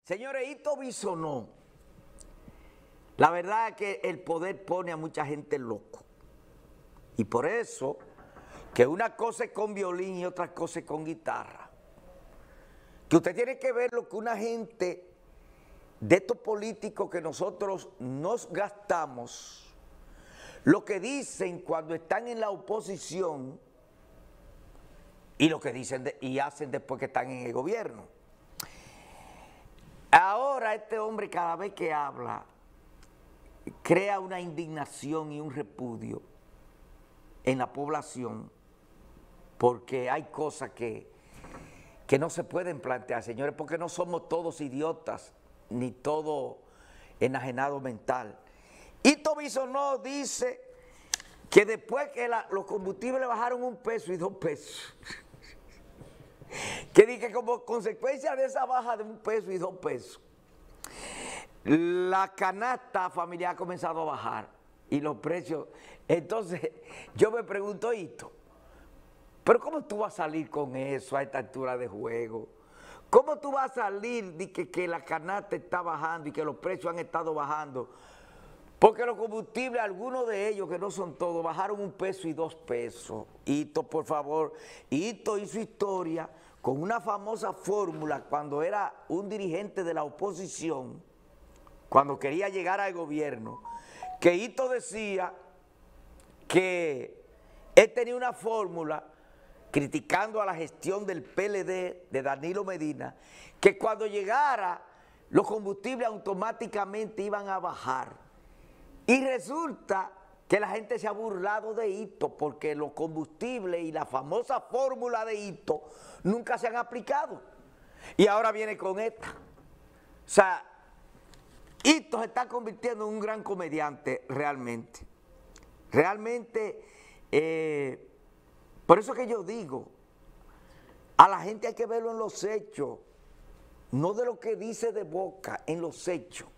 Señores, Hito Bisonó, la verdad es que el poder pone a mucha gente loco. Y por eso, que una cosa es con violín y otra cosa es con guitarra. Que usted tiene que ver lo que una gente de estos políticos que nosotros nos gastamos, lo que dicen cuando están en la oposición y lo que dicen y hacen después que están en el gobierno. Ahora este hombre cada vez que habla crea una indignación y un repudio en la población porque hay cosas que no se pueden plantear, señores, porque no somos todos idiotas ni todos enajenados mental. Hito Bisonó dice que después que los combustibles bajaron 1 peso y 2 pesos, que dije como consecuencia de esa baja de 1 peso y 2 pesos, la canasta familiar ha comenzado a bajar y los precios. Entonces yo me pregunto, Hito, pero ¿cómo tú vas a salir con eso a esta altura de juego? ¿Cómo tú vas a salir de que la canasta está bajando y que los precios han estado bajando? Porque los combustibles, algunos de ellos, que no son todos, bajaron 1 peso y 2 pesos. Hito, por favor, Hito hizo historia con una famosa fórmula cuando era un dirigente de la oposición, cuando quería llegar al gobierno, que Hito decía que él tenía una fórmula criticando a la gestión del PLD de Danilo Medina, que cuando llegara los combustibles automáticamente iban a bajar. Y resulta que la gente se ha burlado de Hito porque los combustibles y la famosa fórmula de Hito nunca se han aplicado. Y ahora viene con esta. O sea, Hito se está convirtiendo en un gran comediante realmente. Realmente, por eso que yo digo, a la gente hay que verlo en los hechos, no de lo que dice de boca, en los hechos.